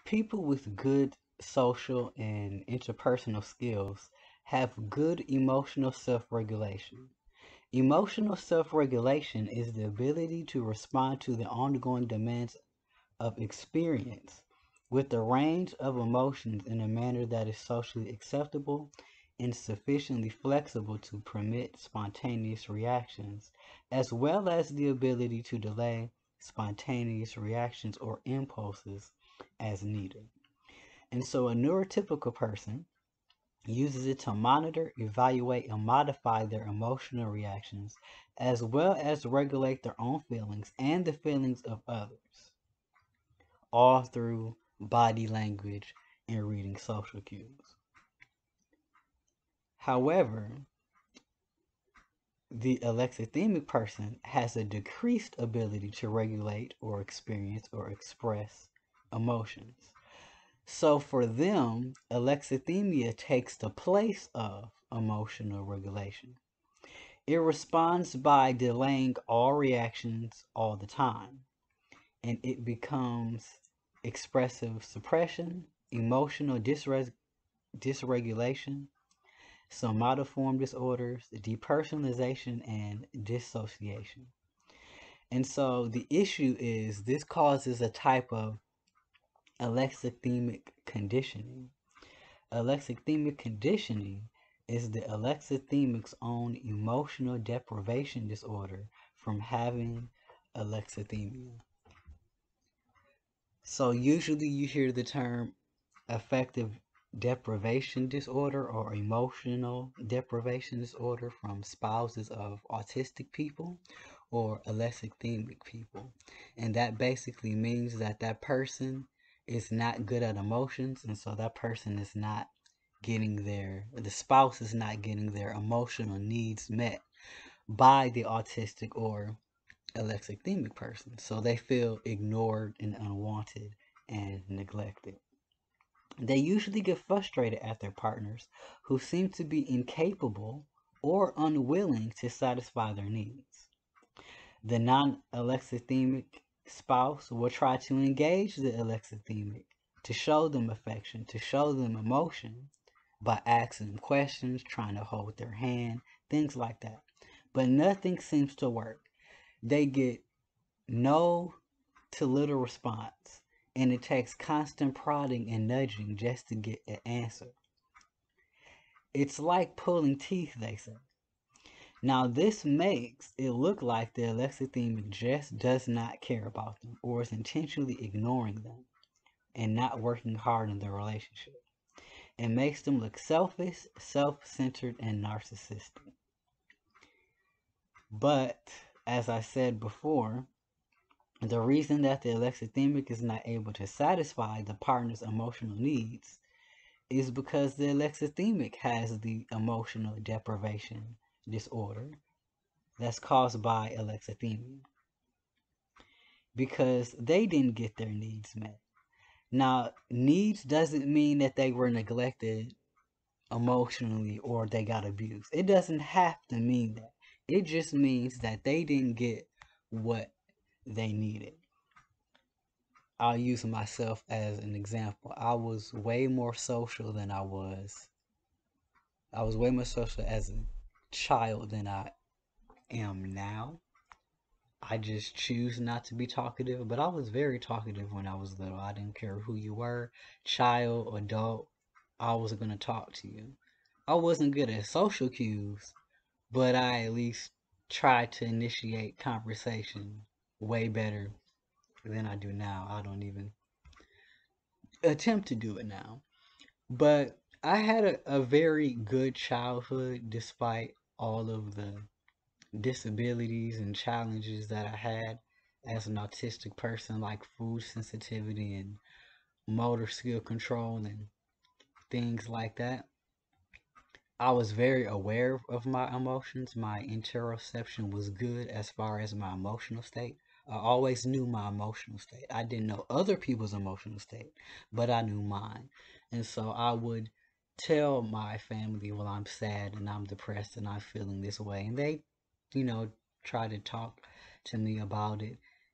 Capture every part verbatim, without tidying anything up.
People with good social and interpersonal skills have good emotional self-regulation. Emotional self-regulation is the ability to respond to the ongoing demands of experience with a range of emotions in a manner that is socially acceptable and sufficiently flexible to permit spontaneous reactions, as well as the ability to delay spontaneous reactions or impulses as needed. And so a neurotypical person uses it to monitor, evaluate, and modify their emotional reactions, as well as regulate their own feelings and the feelings of others, all through body language and reading social cues. However, the alexithymic person has a decreased ability to regulate or experience or express emotions. So for them, alexithymia takes the place of emotional regulation. It responds by delaying all reactions all the time, and it becomes expressive suppression, emotional disre- dysregulation, somatoform disorders, depersonalization, and dissociation. And so the issue is this causes a type of alexithymic conditioning. Alexithymic conditioning is the alexithymic's own emotional deprivation disorder from having alexithymia. So usually you hear the term affective deprivation disorder or emotional deprivation disorder from spouses of autistic people or alexithymic people. And that basically means that that person is not good at emotions, and so that person is not getting their, the spouse is not getting their emotional needs met by the autistic or alexithymic person. So they feel ignored and unwanted and neglected. They usually get frustrated at their partners who seem to be incapable or unwilling to satisfy their needs. The non alexithymic spouse will try to engage the alexithymic to show them affection, to show them emotion by asking them questions, trying to hold their hand, things like that. But nothing seems to work. They get no to little response, and it takes constant prodding and nudging just to get an answer. It's like pulling teeth, they say. Now, this makes it look like the alexithymic just does not care about them or is intentionally ignoring them and not working hard in their relationship. It makes them look selfish, self centered, and narcissistic. But, as I said before, the reason that the alexithymic is not able to satisfy the partner's emotional needs is because the alexithymic has the emotional deprivation disorder that's caused by alexithymia because they didn't get their needs met. Now, needs doesn't mean that they were neglected emotionally or they got abused. It doesn't have to mean that. It just means that they didn't get what they needed. I'll use myself as an example. I was way more social than I was. I was way more social as a child than I am now. I just choose not to be talkative, but I was very talkative when I was little. I didn't care who you were, child, adult. I was going to talk to you. I wasn't good at social cues, but I at least tried to initiate conversation way better than I do now. I don't even attempt to do it now. But I had a, a very good childhood despite all of the disabilities and challenges that I had as an autistic person, like food sensitivity and motor skill control and things like that. I was very aware of my emotions. My interoception was good as far as my emotional state. I always knew my emotional state. I didn't know other people's emotional state, but I knew mine. And so I would tell my family, well, I'm sad and I'm depressed and I'm feeling this way. And they, you know, try to talk to me about it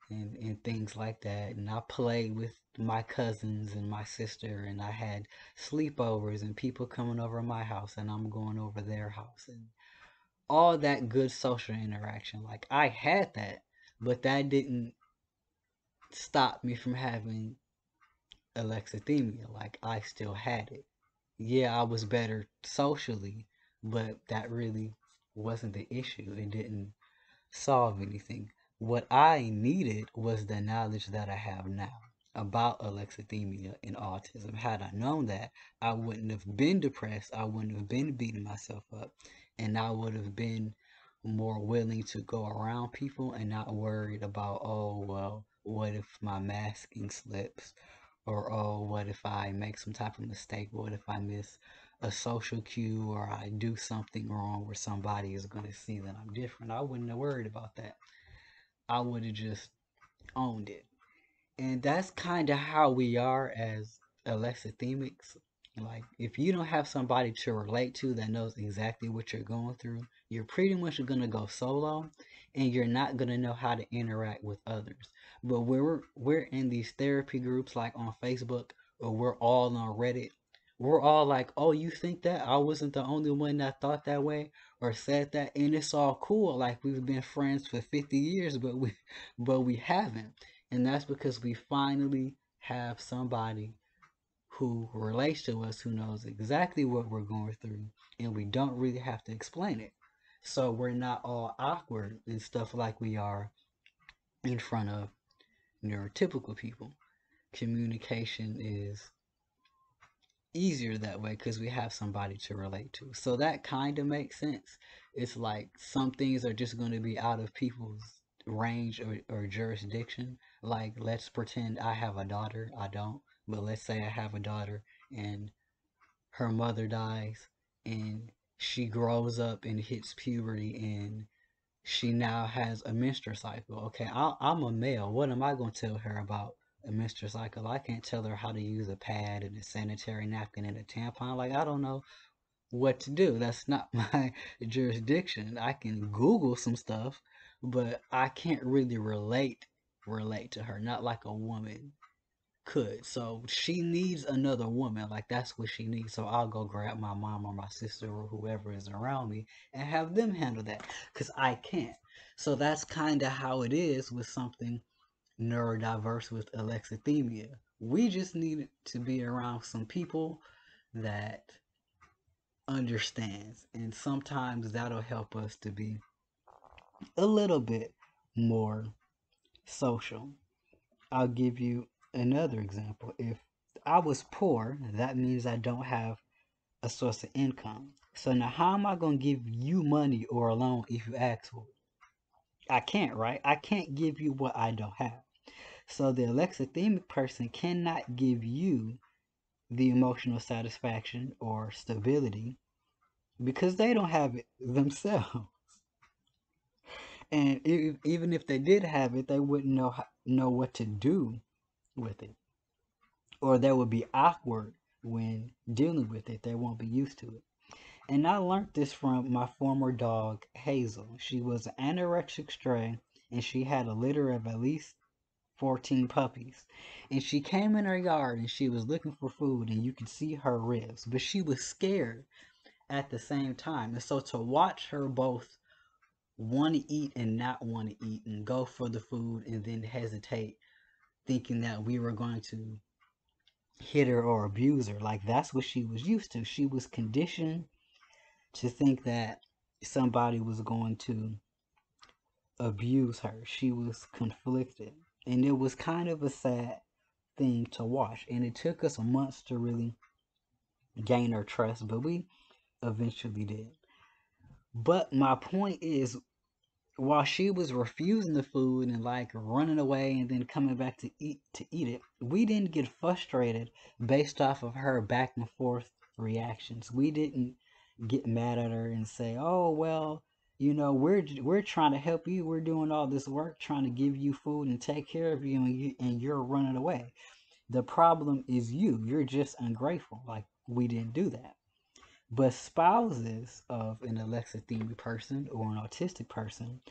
and, and things like that. And I played with my cousins and my sister, and I had sleepovers and people coming over my house, and I'm going over their house, and all that good social interaction. Like, I had that, but that didn't stop me from having alexithymia. Like, I still had it. Yeah, I was better socially, but that really wasn't the issue. It didn't solve anything. What I needed was the knowledge that I have now about alexithymia and autism. Had I known that, I wouldn't have been depressed, I wouldn't have been beating myself up, and I would have been more willing to go around people and not worried about, oh, well, what if my masking slips? Or, oh, what if I make some type of mistake? What if I miss a social cue, or I do something wrong where somebody is going to see that I'm different? I wouldn't have worried about that. I would have just owned it. And that's kind of how we are as alexithymics. Like, if you don't have somebody to relate to that knows exactly what you're going through, you're pretty much going to go solo, and you're not going to know how to interact with others. But we're we're in these therapy groups like on Facebook, or we're all on Reddit. We're all like, oh, you think that? I wasn't the only one that thought that way or said that, and it's all cool. Like, we've been friends for fifty years, but we but we haven't. And that's because we finally have somebody who relates to us, who knows exactly what we're going through, and we don't really have to explain it. So we're not all awkward and stuff like we are in front of neurotypical people. Communication is easier that way because we have somebody to relate to. So that kind of makes sense. It's like some things are just going to be out of people's range or, or jurisdiction. Like, let's pretend I have a daughter. I don't. But let's say I have a daughter and her mother dies, and she grows up and hits puberty, and she now has a menstrual cycle. Okay, I, I'm a male. What am I going to tell her about a menstrual cycle? I can't tell her how to use a pad and a sanitary napkin and a tampon. Like, I don't know what to do. That's not my jurisdiction. I can Google some stuff, but I can't really relate relate to her. Not like a woman could. So she needs another woman. Like, that's what she needs. So I'll go grab my mom or my sister or whoever is around me and have them handle that because I can't. So that's kind of how it is with something neurodiverse with alexithymia. We just need to be around some people that understands, and sometimes that'll help us to be a little bit more social. I'll give you another example. If I was poor, that means I don't have a source of income. So now, how am I going to give you money or a loan if you ask for it? I can't, right? I can't give you what I don't have. So the alexithymic person cannot give you the emotional satisfaction or stability because they don't have it themselves. And if, even if they did have it, they wouldn't know know what to do with it, or they would be awkward when dealing with it. They won't be used to it. And I learned this from my former dog, Hazel. She was an anorexic stray, and she had a litter of at least fourteen puppies. And she came in her yard and she was looking for food, and you could see her ribs, but she was scared at the same time. And so to watch her both want to eat and not want to eat, and go for the food and then hesitate, thinking that we were going to hit her or abuse her, like, that's what she was used to. She was conditioned to think that somebody was going to abuse her. She was conflicted. And it was kind of a sad thing to watch. And it took us months to really gain her trust, but we eventually did. But my point is, while she was refusing the food and like running away and then coming back to eat to eat it, we didn't get frustrated based off of her back and forth reactions. We didn't get mad at her and say, "Oh, well, you know, we're we're trying to help you. We're doing all this work trying to give you food and take care of you, and you and you're running away. The problem is you. You're just ungrateful." Like, we didn't do that. But spouses of an alexithymia person or an autistic person,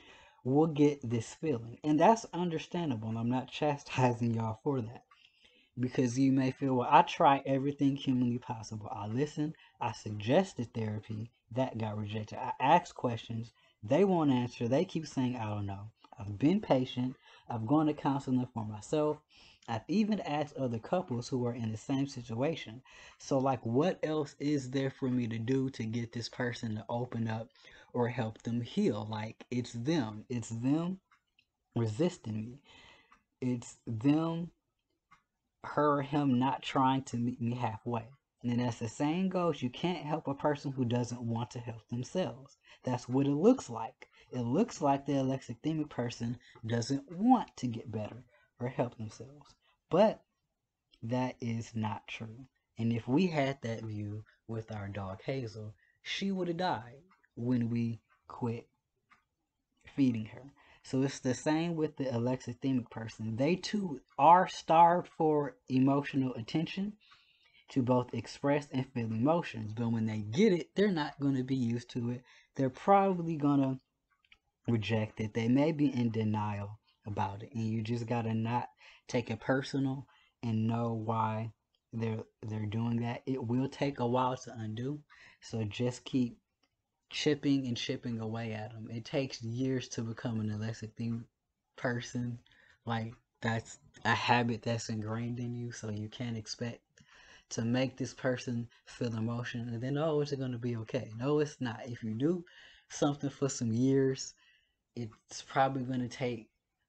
will get this feeling. And that's understandable. And I'm not chastising y'all for that. Because you may feel, well, I try everything humanly possible. I listened, I suggested therapy, that got rejected. I asked questions, they won't answer, they keep saying, I don't know. I've been patient, I've gone to counseling for myself, I've even asked other couples who are in the same situation. So, like, what else is there for me to do to get this person to open up or help them heal? Like, it's them, it's them resisting me, it's them her or him not trying to meet me halfway. And as the saying goes, you can't help a person who doesn't want to help themselves. That's what it looks like. It looks like the alexithymic person doesn't want to get better or help themselves. But that is not true. And if we had that view with our dog Hazel, she would have died when we quit feeding her. So it's the same with the alexithymic person. They too are starved for emotional attention to both express and feel emotions. But when they get it, they're not going to be used to it. They're probably going to reject it. They may be in denial about it. And you just got to not take it personal and know why they're they're doing that. It will take a while to undo. So just keep chipping and chipping away at them. It takes years to become an alexithymic person. Like, that's a habit that's ingrained in you, so you can't expect to make this person feel emotion and then, oh, it's going to be okay. No, it's not. If you do something for some years, it's probably going to take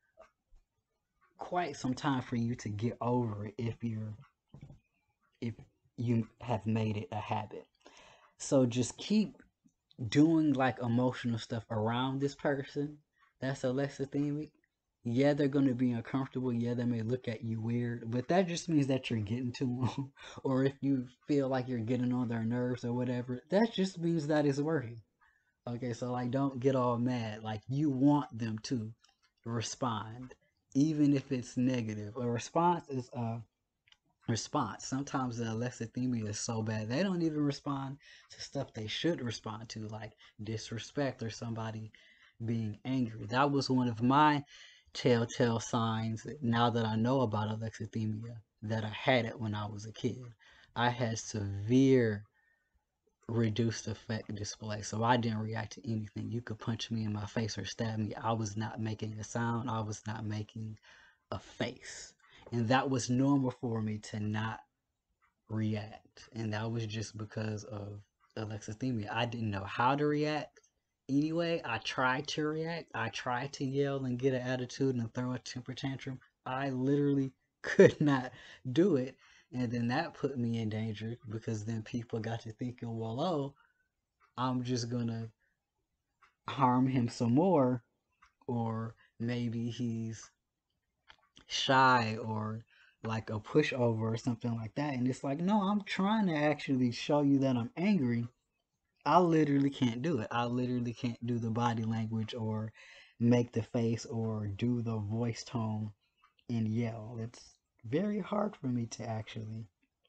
quite some time for you to get over it if you're if you have made it a habit. So just keep doing like emotional stuff around this person that's alexithymic. Yeah, they're going to be uncomfortable. Yeah, they may look at you weird, but that just means that you're getting to them. Or if you feel like you're getting on their nerves or whatever, that just means that it's working. Okay, so like, don't get all mad. Like, you want them to respond, even if it's negative. A response is a response. Sometimes the alexithymia is so bad they don't even respond to stuff they should respond to, like disrespect or somebody being angry. That was one of my telltale signs now that I know about alexithymia, that I had it when I was a kid. I had severe reduced effect display, so I didn't react to anything. You could punch me in my face or stab me, I was not making a sound, I was not making a face. And that was normal for me to not react. And that was just because of alexithymia. I didn't know how to react anyway. I tried to react. I tried to yell and get an attitude and throw a temper tantrum. I literally could not do it. And then that put me in danger because then people got to thinking, well, oh, I'm just going to harm him some more. Or maybe he's shy or like a pushover or something like that. And it's like, no, I'm trying to actually show you that I'm angry. I literally can't do it. I literally can't do the body language or make the face or do the voice tone and yell. It's very hard for me to actually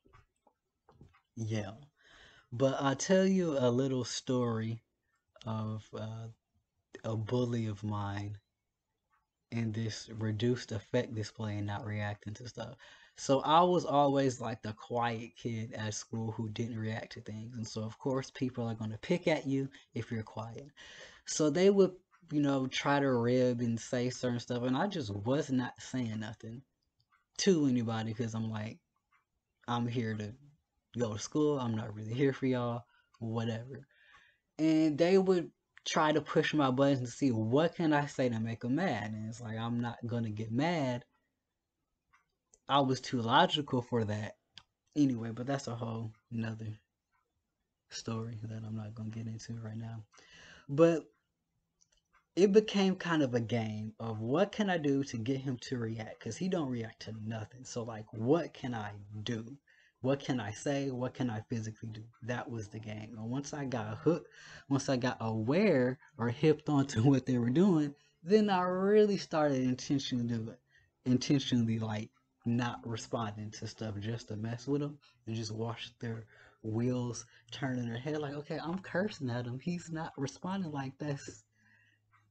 yell. But I'll tell you a little story of uh, a bully of mine in this reduced effect display and not reacting to stuff. So I was always like the quiet kid at school who didn't react to things. And so of course people are going to pick at you if you're quiet. So they would, you know, try to rib and say certain stuff, and I just was not saying nothing to anybody because I'm like, I'm here to go to school. I'm not really here for y'all, whatever. And they would try to push my buttons to see what can I say to make them mad. And it's like, I'm not gonna get mad. I was too logical for that anyway. But that's a whole another story that I'm not gonna get into right now. But it became kind of a game of what can I do to get him to react, because he don't react to nothing. So like, what can I do? What can I say? What can I physically do? That was the game. And once I got hooked, once I got aware or hipped onto what they were doing, then I really started intentionally doing, intentionally like not responding to stuff just to mess with them and just watch their wheels turn in their head like, okay, I'm cursing at him. He's not responding like this.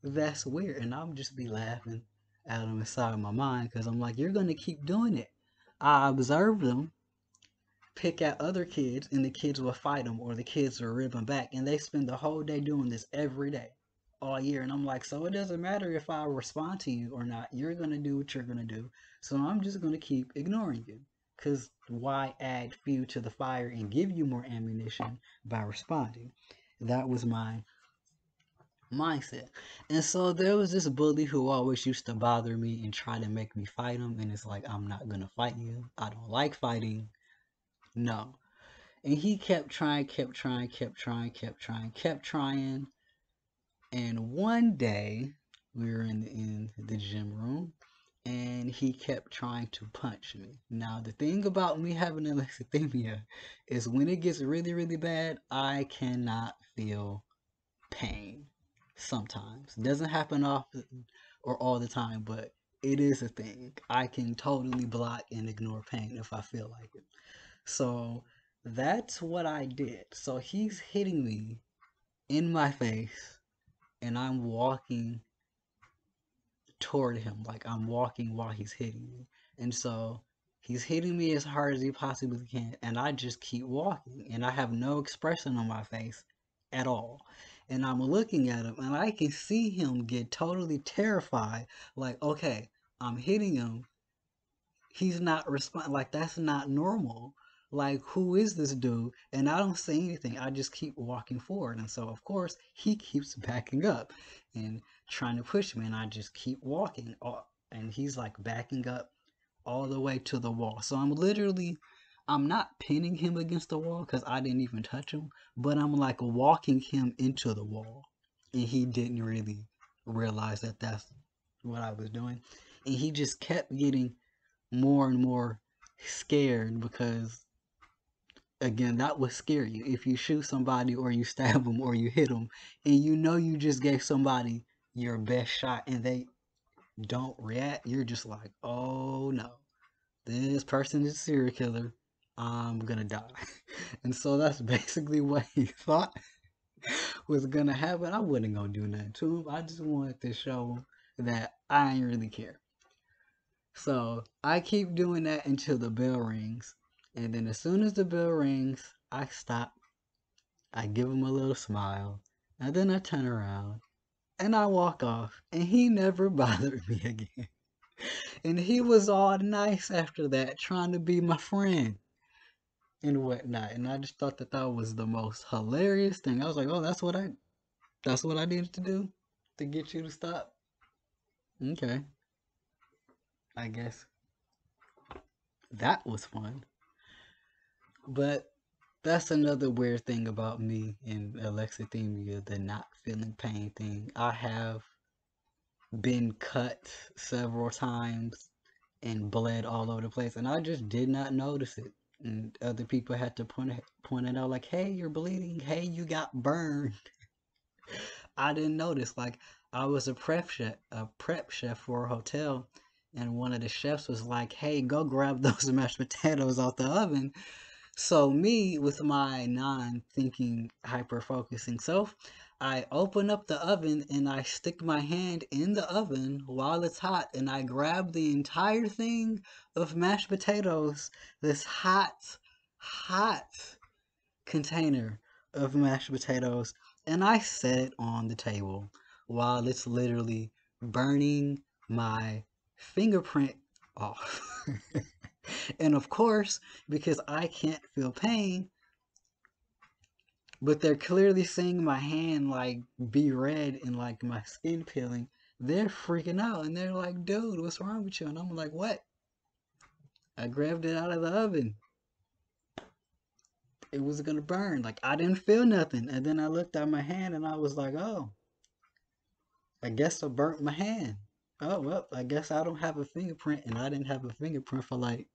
that's weird. And I'm just be laughing at him inside my mind because I'm like, you're going to keep doing it. I observed them pick at other kids and the kids will fight them or the kids will rib them back. And they spend the whole day doing this every day, all year. And I'm like, so it doesn't matter if I respond to you or not. You're going to do what you're going to do. So I'm just going to keep ignoring you. Because why add fuel to the fire and give you more ammunition by responding? That was my mindset. And so there was this bully who always used to bother me and try to make me fight him. And it's like, I'm not going to fight you. I don't like fighting. No. And he kept trying, kept trying, kept trying, kept trying, kept trying. And one day, we were in the, in the gym room, and he kept trying to punch me. Now, the thing about me having alexithymia is when it gets really, really bad, I cannot feel pain. Sometimes. It doesn't happen often or all the time, but it is a thing. I can totally block and ignore pain if I feel like it. So that's what I did. So he's hitting me in my face, and I'm walking toward him. Like I'm walking while he's hitting me. And so he's hitting me as hard as he possibly can, and I just keep walking, and I have no expression on my face at all. And I'm looking at him, and I can see him get totally terrified. Like, okay, I'm hitting him. He's not responding. Like, that's not normal. Like, who is this dude? And I don't say anything. I just keep walking forward. And so, of course, he keeps backing up and trying to push me. And I just keep walking. And he's like backing up all the way to the wall. So I'm literally, I'm not pinning him against the wall because I didn't even touch him. But I'm like walking him into the wall. And he didn't really realize that that's what I was doing. And he just kept getting more and more scared because, again, that would scare you. If you shoot somebody or you stab them or you hit them and you know you just gave somebody your best shot and they don't react, you're just like, oh no, this person is a serial killer. I'm gonna die. And so that's basically what he thought was gonna happen. I wasn't gonna do nothing to him. I just wanted to show him that I ain't really care. So I keep doing that until the bell rings. And then as soon as the bell rings, I stop. I give him a little smile. And then I turn around and I walk off. And he never bothered me again. And he was all nice after that, trying to be my friend and whatnot. And I just thought that that was the most hilarious thing. I was like, oh, that's what I, that's what I needed to do to get you to stop. Okay. I guess that was fun. But that's another weird thing about me and alexithymia, the not feeling pain thing. I have been cut several times and bled all over the place, and I just did not notice it. And other people had to point it, point it out, like, hey, you're bleeding. Hey, you got burned. I didn't notice. Like, I was a prep chef, a prep chef for a hotel, and one of the chefs was like, hey, go grab those mashed potatoes out the oven. So me, with my non-thinking, hyper-focusing self, I open up the oven and I stick my hand in the oven while it's hot and I grab the entire thing of mashed potatoes, this hot, hot container of mashed potatoes, and I set it on the table while it's literally burning my fingerprint off. And of course, because I can't feel pain, but they're clearly seeing my hand like be red and like my skin peeling, they're freaking out and they're like, dude, what's wrong with you? And I'm like, what? I grabbed it out of the oven. It was gonna burn. Like, I didn't feel nothing. And then I looked at my hand and I was like, oh, I guess I burnt my hand. Oh, well, I guess I don't have a fingerprint. And I didn't have a fingerprint for like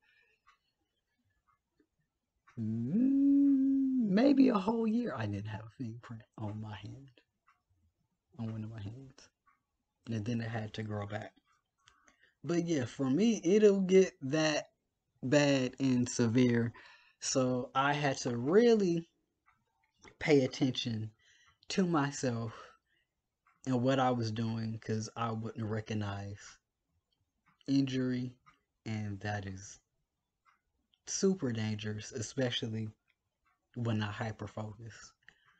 maybe a whole year. I didn't have a fingerprint on my hand, on one of my hands. And then it had to grow back. But yeah, for me, it'll get that bad and severe. So I had to really pay attention to myself and what I was doing because I wouldn't recognize injury, and that is super dangerous, especially when I hyper focus.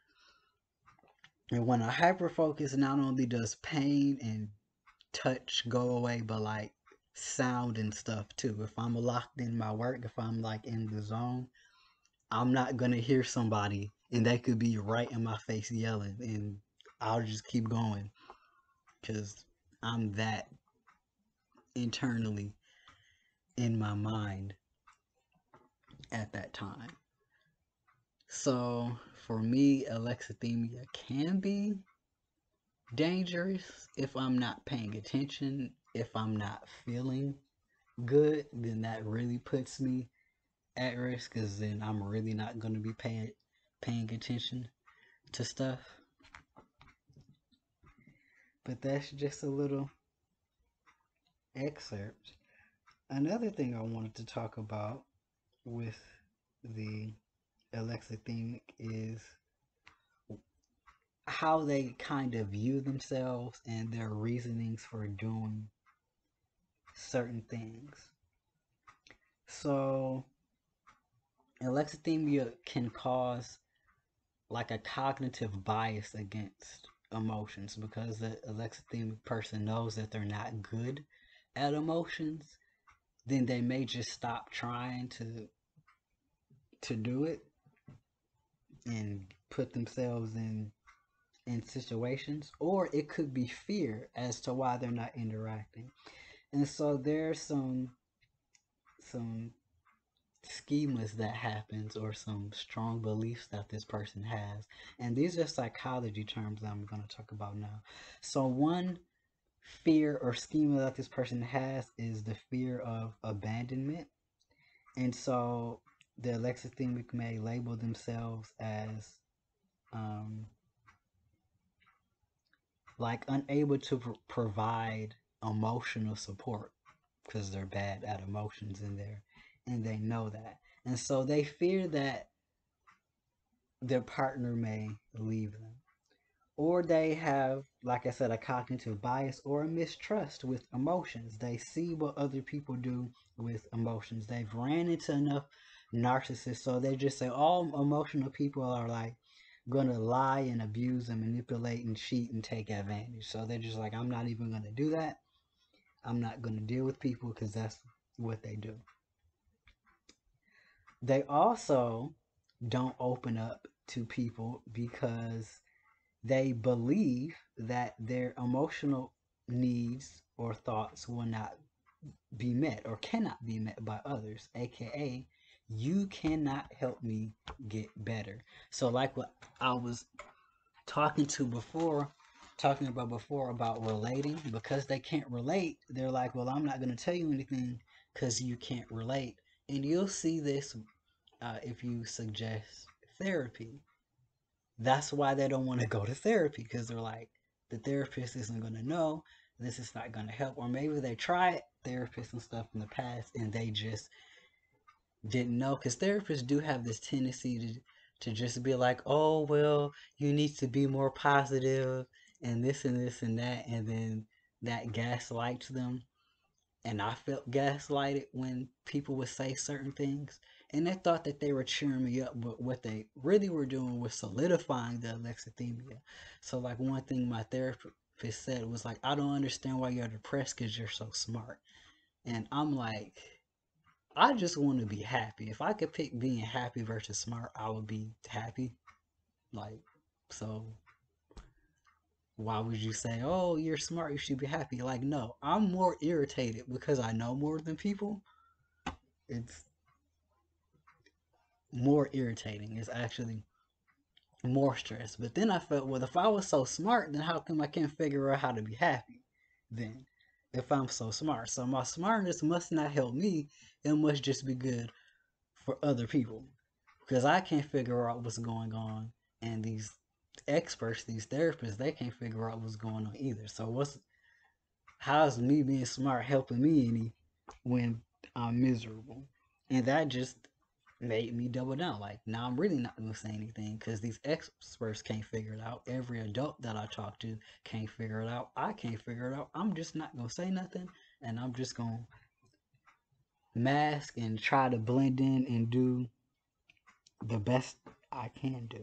And when I hyper focus, not only does pain and touch go away, but like sound and stuff too. If I'm locked in my work, if I'm like in the zone, I'm not gonna hear somebody and they could be right in my face yelling, and I'll just keep going because I'm that internally in my mind at that time. So for me, alexithymia can be dangerous if I'm not paying attention, if I'm not feeling good, then that really puts me at risk because then I'm really not going to be paying paying attention to stuff. But that's just a little excerpt. Another thing I wanted to talk about with the alexithymic is how they kind of view themselves and their reasonings for doing certain things. So alexithymia can cause like a cognitive bias against emotions because the alexithymic person knows that they're not good at emotions, then they may just stop trying to to do it and put themselves in in situations, or it could be fear as to why they're not interacting. And so there's some some schemas that happens or some strong beliefs that this person has, and these are psychology terms that I'm going to talk about now. So one fear or schema that this person has is the fear of abandonment, and so the alexithymic may label themselves as um, like unable to pr- provide emotional support because they're bad at emotions in there, and they know that, and so they fear that their partner may leave them, or they have, like I said, a cognitive bias or a mistrust with emotions. They see what other people do with emotions. They've ran into enough narcissists, so they just say all emotional people are like gonna lie and abuse and manipulate and cheat and take advantage. So they're just like, I'm not even gonna do that. I'm not gonna deal with people because that's what they do. They also don't open up to people because they believe that their emotional needs or thoughts will not be met or cannot be met by others, aka you cannot help me get better. So like what I was talking to before, talking about before about relating, because they can't relate, they're like, well, I'm not going to tell you anything because you can't relate. And you'll see this uh, if you suggest therapy. That's why they don't want to go to therapy because they're like, the therapist isn't going to know, this is not going to help. Or maybe they tried therapists and stuff in the past and they just didn't know, because therapists do have this tendency to to just be like, oh well, you need to be more positive and this and this and that, and then that gaslights them. And I felt gaslighted when people would say certain things, and they thought that they were cheering me up, but what they really were doing was solidifying the alexithymia. So like one thing my therapist said was like, I don't understand why you're depressed because you're so smart. And I'm like, I just want to be happy. If I could pick being happy versus smart, I would be happy. Like, so why would you say, oh, you're smart, you should be happy? Like, no, I'm more irritated because I know more than people. It's more irritating. It's actually more stress. But then I felt, well, if I was so smart, then how come I can't figure out how to be happy? Then, if I'm so smart. So my smartness must not help me. It must just be good for other people. Because I can't figure out what's going on, and these experts, these therapists, they can't figure out what's going on either. So what's how's me being smart helping me any when I'm miserable? And that just made me double down. Like, now I'm really not going to say anything because these experts can't figure it out. Every adult that I talk to can't figure it out. I can't figure it out. I'm just not going to say nothing, and I'm just going to mask and try to blend in and do the best I can do.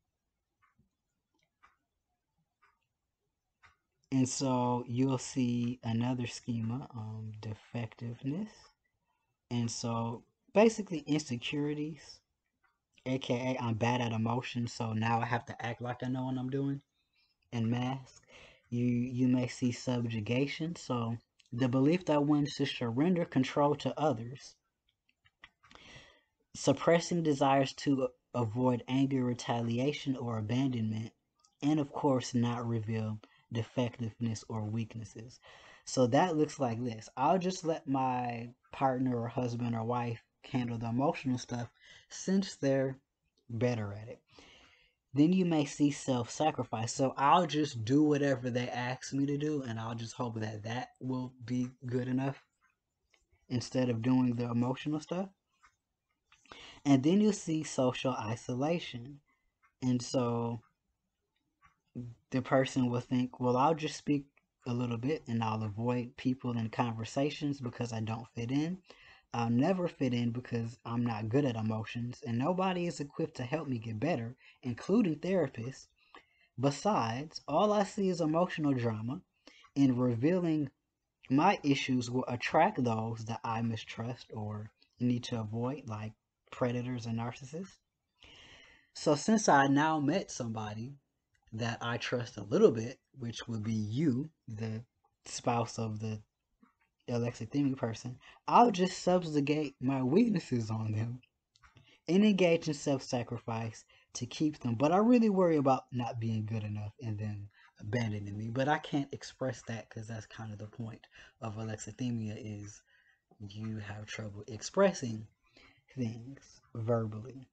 And so you'll see another schema, um, defectiveness. And so basically insecurities, aka I'm bad at emotion, so now I have to act like I know what I'm doing, and mask. You you may see subjugation, so the belief that one should surrender control to others, suppressing desires to avoid anger, retaliation, or abandonment, and of course not reveal defectiveness or weaknesses. So that looks like this. I'll just let my partner or husband or wife handle the emotional stuff since they're better at it. Then you may see self-sacrifice. So I'll just do whatever they ask me to do, and I'll just hope that that will be good enough instead of doing the emotional stuff. And then you'll see social isolation. And so the person will think, well, I'll just speak a little bit and I'll avoid people and conversations because I don't fit in. I'll never fit in because I'm not good at emotions, and nobody is equipped to help me get better, including therapists. Besides, all I see is emotional drama, and revealing my issues will attract those that I mistrust or need to avoid, like predators and narcissists. So, since I now met somebody that I trust a little bit, which would be you, the spouse of the alexithymic person, I'll just subjugate my weaknesses on them and engage in self-sacrifice to keep them. But I really worry about not being good enough and then abandoning me. But I can't express that because that's kind of the point of alexithymia, is you have trouble expressing things verbally.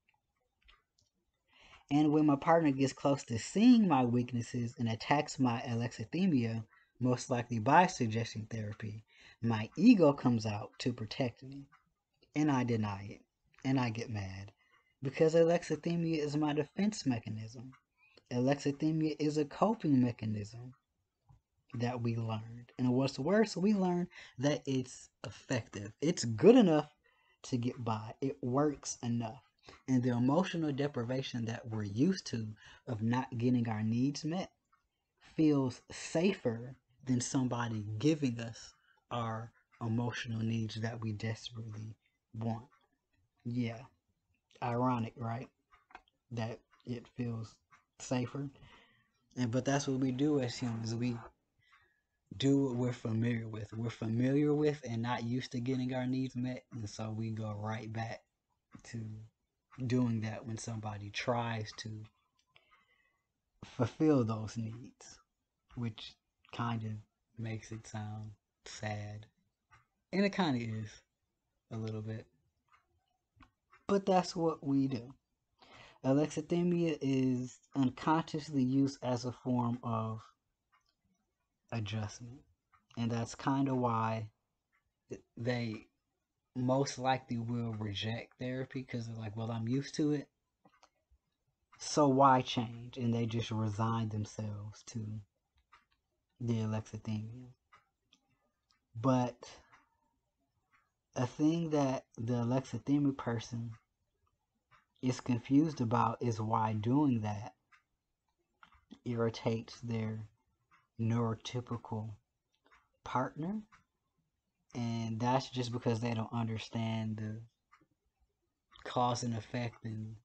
And when my partner gets close to seeing my weaknesses and attacks my alexithymia, most likely by suggesting therapy, my ego comes out to protect me. And I deny it. And I get mad. Because alexithymia is my defense mechanism. Alexithymia is a coping mechanism that we learned. And what's worse, we learned that it's effective. It's good enough to get by. It works enough. And the emotional deprivation that we're used to of not getting our needs met feels safer than somebody giving us our emotional needs that we desperately want. Yeah, ironic, right? That it feels safer. And but that's what we do as humans. We do what we're familiar with. We're familiar with and not used to getting our needs met, and so we go right back to doing that when somebody tries to fulfill those needs, which kind of makes it sound sad. And it kind of is a little bit. But that's what we do. Alexithymia is unconsciously used as a form of adjustment. And that's kind of why they most likely will reject therapy, because they're like, well, I'm used to it. So why change? And they just resign themselves to the alexithymia. But a thing that the alexithymic person is confused about is why doing that irritates their neurotypical partner. And that's just because they don't understand the cause and effect and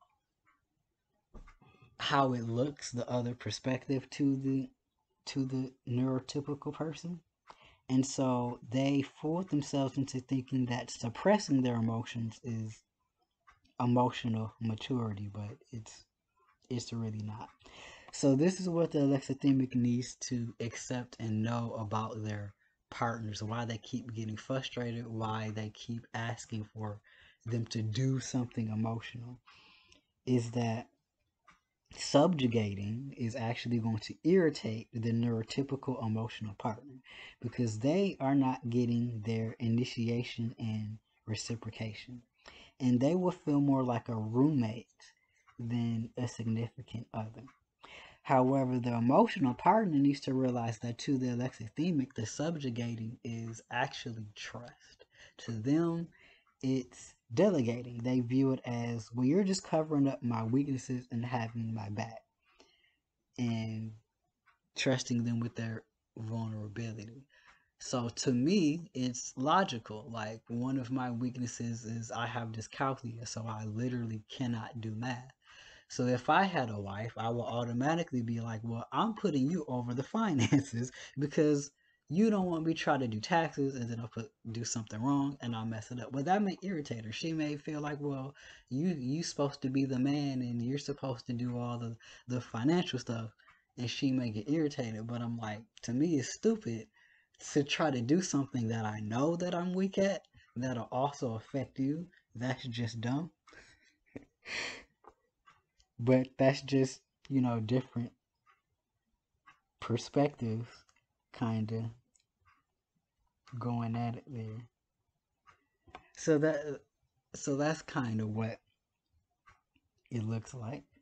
how it looks, the other perspective to the to the neurotypical person. And so they fool themselves into thinking that suppressing their emotions is emotional maturity, but it's it's really not. So this is what the alexithymic needs to accept and know about their partners, why they keep getting frustrated, why they keep asking for them to do something emotional, is that subjugating is actually going to irritate the neurotypical emotional partner because they are not getting their initiation and reciprocation. and they will feel more like a roommate than a significant other. However, the emotional partner needs to realize that to the alexithymic, the subjugating is actually trust. To them, it's delegating. They view it as, well, you're just covering up my weaknesses and having my back, and trusting them with their vulnerability. So to me, it's logical. Like, one of my weaknesses is I have dyscalculia, so I literally cannot do math. So if I had a wife, I will automatically be like, well, I'm putting you over the finances because you don't want me to try to do taxes and then I'll put do something wrong and I'll mess it up. Well, that may irritate her. She may feel like, well, you you supposed to be the man and you're supposed to do all the the financial stuff, and she may get irritated. But I'm like, to me, it's stupid to try to do something that I know that I'm weak at that'll also affect you. That's just dumb. But that's just, you know, different perspectives kind of going at it there. So that so that's kind of what it looks like.